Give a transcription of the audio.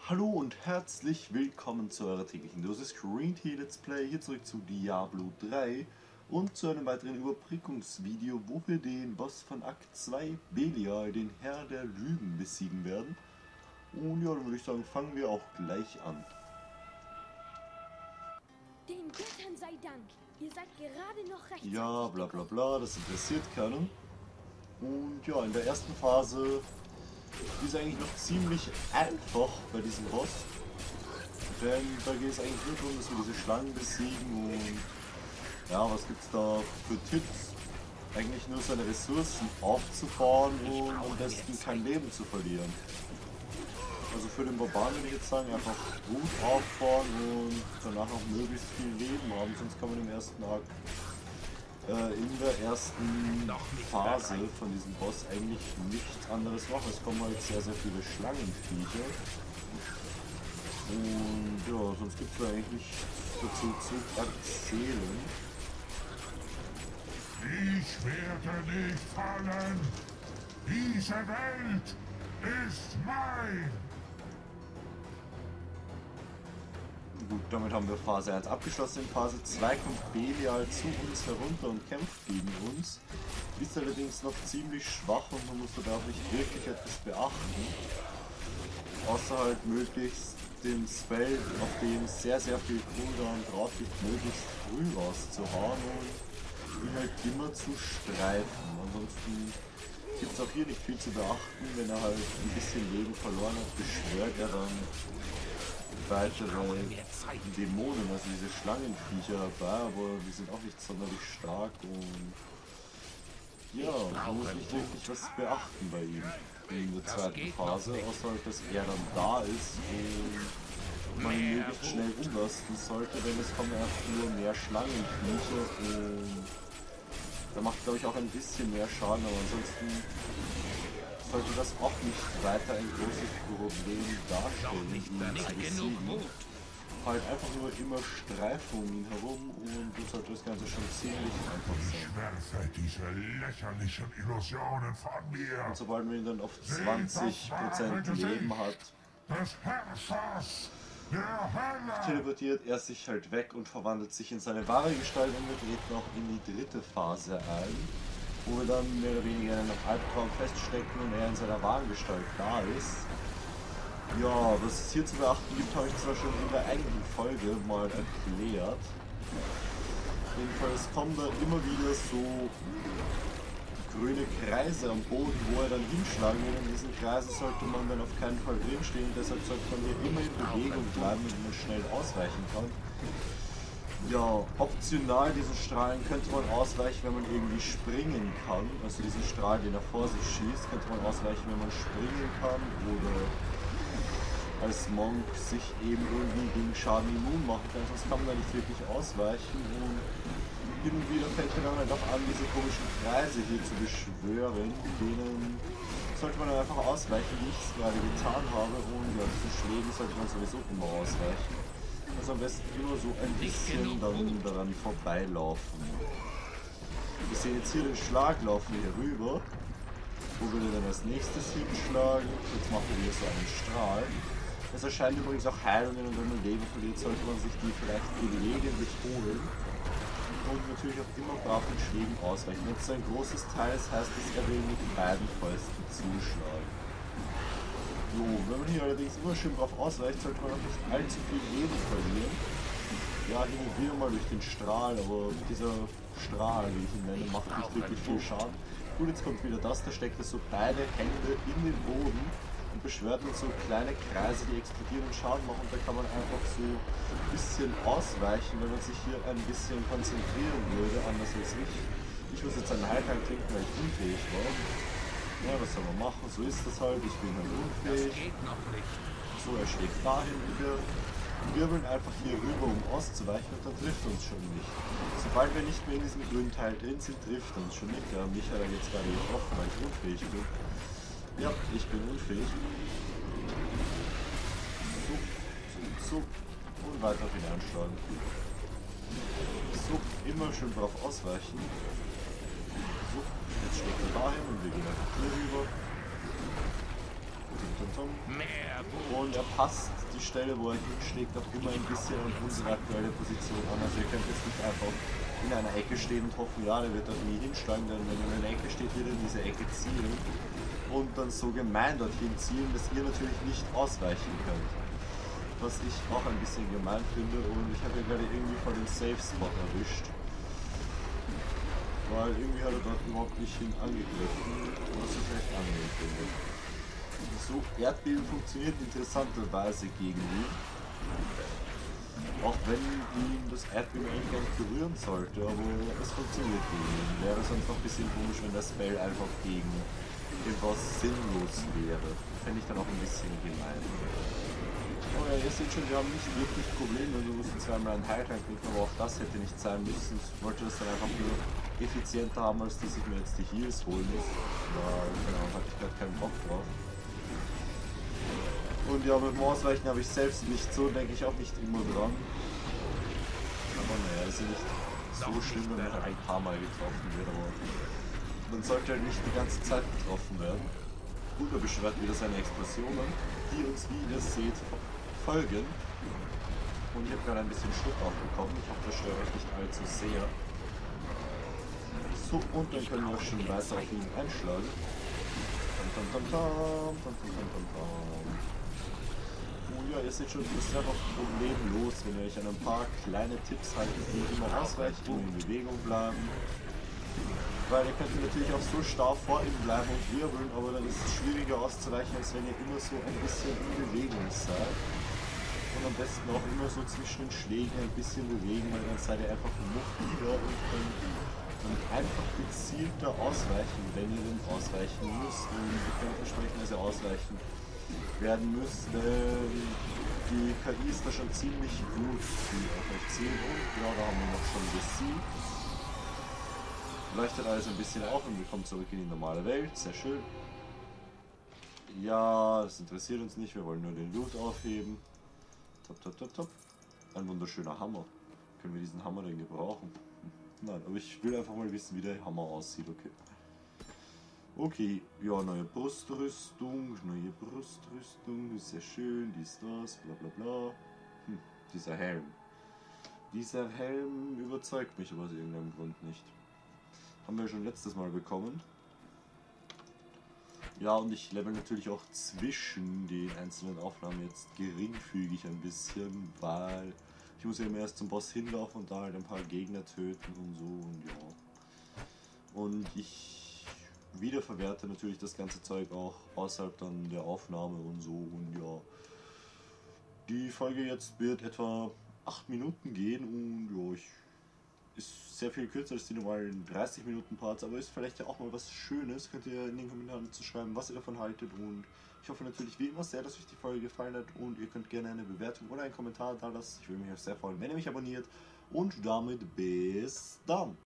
Hallo und herzlich willkommen zu eurer täglichen Dosis Green Tea Let's Play, hier zurück zu Diablo 3 und zu einem weiteren Überbrückungsvideo, wo wir den Boss von Akt 2, Belial, den Herr der Lügen, besiegen werden. Und ja, dann würde ich sagen, fangen wir auch gleich an. Den Göttern sei Dank, ihr seid gerade noch rechtzeitig. Ja, bla bla bla, das interessiert keinen. Und ja, in der ersten Phase ist eigentlich noch ziemlich einfach bei diesem Boss. Denn da geht es eigentlich nur darum, dass wir diese Schlangen besiegen und ja, was gibt's da für Tipps? Eigentlich nur seine Ressourcen aufzubauen und am besten kein Leben zu verlieren. Also für den Barbaren würde ich jetzt sagen, einfach gut aufbauen und danach auch möglichst viel Leben haben, sonst kann man im ersten Akt in der ersten Phase von diesem Boss eigentlich nichts anderes machen. Es kommen halt sehr, sehr viele Schlangenviecher. Und ja, sonst gibt es da eigentlich nichts dazu zu erzählen. Ich werde nicht fallen! Diese Welt ist mein! Gut, damit haben wir Phase 1 abgeschlossen. In Phase 2 kommt Belial zu uns herunter und kämpft gegen uns. Ist allerdings noch ziemlich schwach und man muss da auch nicht wirklich etwas beachten. Außer halt möglichst den Spell, auf dem sehr, sehr viel Cooldown drauf liegt, möglichst früh rauszuhauen und ihn halt immer zu streifen. Ansonsten gibt es auch hier nicht viel zu beachten. Wenn er halt ein bisschen Leben verloren hat, beschwört er dann weitere Dämonen, also diese Schlangenviecher dabei, aber die sind auch nicht sonderlich stark und ja, man muss nicht wirklich was beachten bei ihm in der zweiten Phase, außer halt, dass er dann da ist und man ihn möglichst schnell umlasten sollte, denn es kommen einfach nur mehr Schlangenviecher und da macht, glaube ich, auch ein bisschen mehr Schaden, aber ansonsten sollte das auch nicht weiter ein großes Problem darstellen, ihn zu besiegen. Halt einfach nur immer Streifen um ihn herum und dann sollte das Ganze schon ziemlich einfach sein. Werfe diese lächerlichen Illusionen von mir! Und sobald man ihn dann auf 20% Leben hat, Des Herrschers der Hölle! teleportiert er sich halt weg und verwandelt sich in seine wahre Gestalt und wir treten auch in die dritte Phase ein, wo wir dann mehr oder weniger in einem Albtraum feststecken und er in seiner wahren Gestalt da ist. Ja, was es hier zu beachten gibt, habe ich zwar schon in der eigentlichen Folge mal erklärt. Jedenfalls kommen da immer wieder so grüne Kreise am Boden, wo er dann hinschlagen will. In diesen Kreisen sollte man dann auf keinen Fall drinstehen, deshalb sollte man hier immer in Bewegung bleiben, damit man schnell ausweichen kann. Ja, optional diesen Strahlen könnte man ausweichen, wenn man irgendwie springen kann. Also diesen Strahl, den er vor sich schießt, könnte man ausweichen, wenn man springen kann oder als Monk sich eben irgendwie gegen Schaden immun machen kann. Sonst kann man da nicht wirklich ausweichen und hin und wieder fällt mir dann halt auch an, diese komischen Kreise hier zu beschwören, denen sollte man dann einfach ausweichen, wie ich es gerade getan habe, und ja, diesen Schlägen sollte man sowieso immer ausweichen. Also am besten immer so ein bisschen dann daran vorbeilaufen. Wir sehen jetzt hier den Schlag, laufen wir hier rüber. Wo wir dann als nächstes hinschlagen? Jetzt machen wir so einen Strahl. Es erscheinen übrigens auch Heilungen und wenn man Leben verliert, sollte man sich die vielleicht gelegentlich holen. Und natürlich auch immer brav den Schlägen ausweichen. Wenn es so ein großes Teil ist, heißt es, er will mit beiden Fäusten zuschlagen. So, wenn man hier allerdings immer schön drauf ausweicht, sollte man auch nicht allzu viel Leben verlieren. Ja, hin und wieder mal durch den Strahl, aber dieser Strahl, wie ich ihn nenne, macht nicht wirklich viel Schaden. Gut, jetzt kommt wieder das, da steckt er so beide Hände in den Boden und beschwört mit so kleine Kreise, die explodieren und Schaden machen. Und da kann man einfach so ein bisschen ausweichen, wenn man sich hier ein bisschen konzentrieren würde, anders als ich. Ich muss jetzt einen Heiltrank trinken, weil ich unfähig war. Ja, was soll man machen? So ist das halt. Ich bin halt unfähig. So, er schlägt dahin wieder. Wir wirbeln einfach hier rüber, um auszuweichen, und dann trifft uns schon nicht. Sobald wir nicht mehr in diesem grünen Teil drin sind, trifft uns schon nicht. Ja, mich hat er jetzt gerade getroffen, weil ich unfähig bin. Ja, ich bin unfähig. So. Und weiter auf ihn anschlagen. So, immer schön drauf ausweichen. So, jetzt schlägt er dahin und wir gehen einfach hier rüber. Und er passt die Stelle, wo er hinschlägt, auch immer ein bisschen an unsere aktuelle Position an. Also ihr könnt jetzt nicht einfach in einer Ecke stehen und hoffen, ja, der wird dort nie hinschlagen, denn wenn er in einer Ecke steht, wird er in diese Ecke zielen und dann so gemein dorthin zielen, dass ihr natürlich nicht ausweichen könnt. Was ich auch ein bisschen gemein finde, und ich habe ihn gerade irgendwie vor dem Safe-Spot erwischt. Weil irgendwie hat er dort überhaupt nicht hin angegriffen, was ich recht angenehm finde. So, Erdbeben funktioniert interessanterweise gegen ihn. Auch wenn ihn das Erdbeben eigentlich gar nicht berühren sollte, aber es funktioniert gegen ihn. Wäre sonst noch ein bisschen komisch, wenn das Spell einfach gegen etwas sinnlos wäre. Fände ich dann auch ein bisschen gemein. Oh ja, ihr seht schon, wir haben nicht wirklich Probleme, wir müssen zweimal einen Heiltrank trinken, aber auch das hätte nicht sein müssen. Ich wollte das dann einfach nur effizienter haben, als dass ich mir jetzt die Heals holen muss. Genau, hatte ich gerade keinen Bock drauf. Und ja, mit dem Ausweichen habe ich selbst nicht so, denke ich auch nicht immer dran. Aber naja, ist ja nicht so schlimm, wenn man halt ein paar Mal getroffen wird, aber man sollte halt nicht die ganze Zeit getroffen werden. Gut, er beschwert wieder seine Explosionen, die uns, wie ihr seht, folgen. Und ich habe gerade ein bisschen Schluck aufbekommen. Ich hoffe, das stört euch nicht allzu sehr. So, und dann können wir schon weiter auf ihn einschlagen. Oh ja, ihr seht schon, ist ja noch problemlos, wenn ihr euch an ein paar kleine Tipps haltet, die immer ausweichen und in Bewegung bleiben. Weil ihr könnt natürlich auch so starr vor ihm bleiben und wirbeln, aber dann ist es schwieriger auszuweichen, als wenn ihr immer so ein bisschen in Bewegung seid. Und am besten auch immer so zwischen den Schlägen ein bisschen bewegen, weil dann seid ihr einfach mobiler und könnt einfach gezielter ausweichen, wenn ihr denn ausweichen müsst. Und ich kann versprechen, dass ihr ausweichen werden müsst, denn die KI ist da schon ziemlich gut, die auf euch zielt. Und ja, da haben wir noch schon besiegt. Leuchtet alles ein bisschen auf und wir kommen zurück in die normale Welt. Sehr schön. Ja, das interessiert uns nicht. Wir wollen nur den Loot aufheben. Top, top, top, top. Ein wunderschöner Hammer. Können wir diesen Hammer denn gebrauchen? Nein, aber ich will einfach mal wissen, wie der Hammer aussieht. Okay. Okay, ja, neue Brustrüstung. Ist sehr schön. Dies, das, bla bla bla. Dieser Helm. Dieser Helm überzeugt mich aber aus irgendeinem Grund nicht. Haben wir schon letztes Mal bekommen. Ja, und ich level natürlich auch zwischen den einzelnen Aufnahmen jetzt geringfügig ein bisschen, weil ich muss ja immer erst zum Boss hinlaufen und da halt ein paar Gegner töten und so und ja. Und ich wiederverwerte natürlich das ganze Zeug auch außerhalb dann der Aufnahme und so und ja. Die Folge jetzt wird etwa 8 Minuten gehen und ja, ist sehr viel kürzer als die normalen 30 Minuten Parts, aber ist vielleicht ja auch mal was Schönes. Könnt ihr in den Kommentaren zu schreiben, was ihr davon haltet, und ich hoffe natürlich wie immer sehr, dass euch die Folge gefallen hat, und ihr könnt gerne eine Bewertung oder einen Kommentar da lassen. Ich würde mich auch sehr freuen, wenn ihr mich abonniert, und damit bis dann!